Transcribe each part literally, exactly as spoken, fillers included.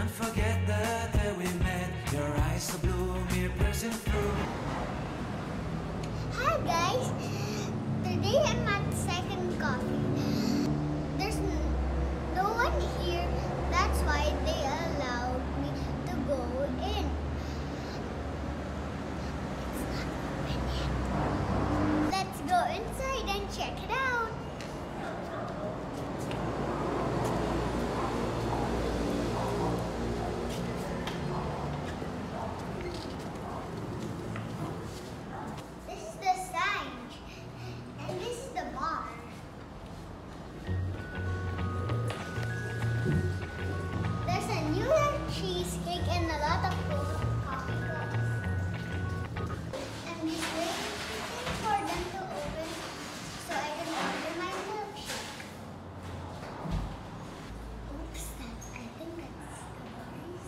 can't forget the day we met. Your eyes so blue, me pressing through. Hi guys, today I'm at second coffee. There's no one here, that's why they allowed me to go in. It's not open yet. Let's go inside and check it out. Cheesecake and a lot of cold coffee cups. I'm just waiting for them to open so I can order my milkshake. Oops, that's, I think that's the barista.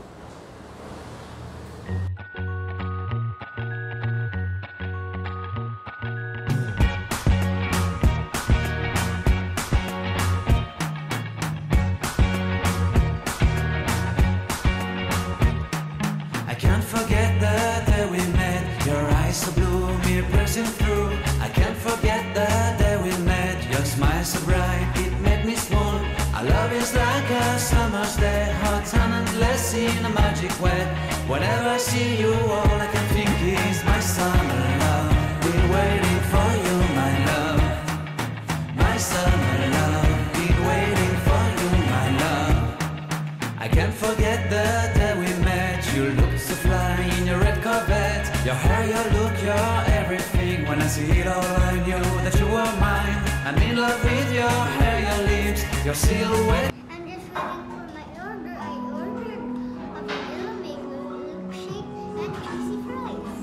I can't forget the day we met. Your eyes so blue, me pressing through. I can't forget the day we met. Your smile so bright, it made me swoon. Our love is like a summer's day, hot and endless in a magic way. Whenever I see you, all I can think is my summer love. Been waiting for you, my love. My summer love. Been waiting for you, my love. I can't forget the day we met. You look so fly in your red Corvette. Your hair, your look, your everything. When I see it all, I knew that you were mine. I'm in love with your hair, your lips, your silhouette. I'm just waiting for my order. I ordered a vanilla mango milkshake and cheesy fries.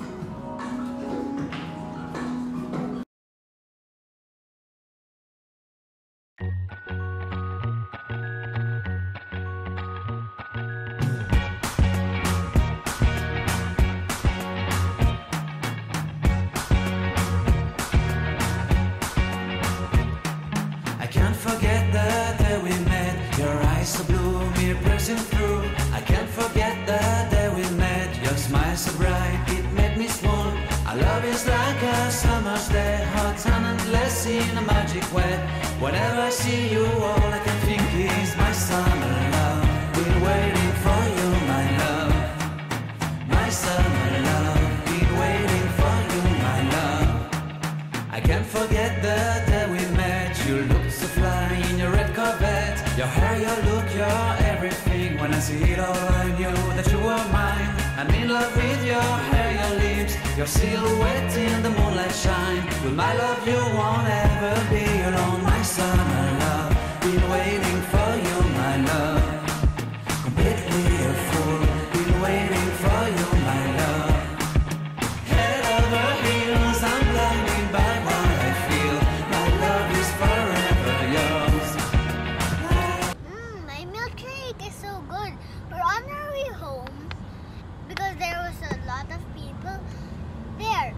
I can't forget the day we met. Your eyes so blue, me pressing through. I can't forget the day we met. Your smile so bright, it made me swoon. Our love is like a summer's day, hot and endless in a magic way. Whenever I see you, all I can think is my summer love. Been waiting for you, my love. My summer love. Been waiting for you, my love. I can't forget the day we met. You look so fly in your red Corvette. Your hair, your look, your everything. When I see it all, I knew that you were mine. I'm in love with your hair, your lips, your silhouette in the moonlight shine. With my love, you won't ever be alone. My summer love, been waiting for you, my love. Completely a fool, been waiting for you, my love. Head over heels, I'm blinded by what I feel. My love is forever yours. Mmm, my milkshake is so good. We're on our way home because there was a lot of people there.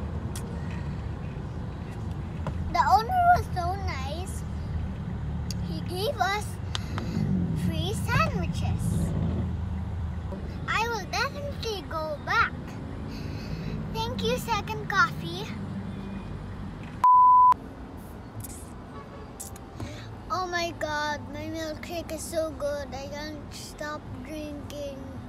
The owner was so nice. He gave us free sandwiches. I will definitely go back. Thank you, Second Coffee. Oh my god, my milkshake is so good. I can't stop drinking.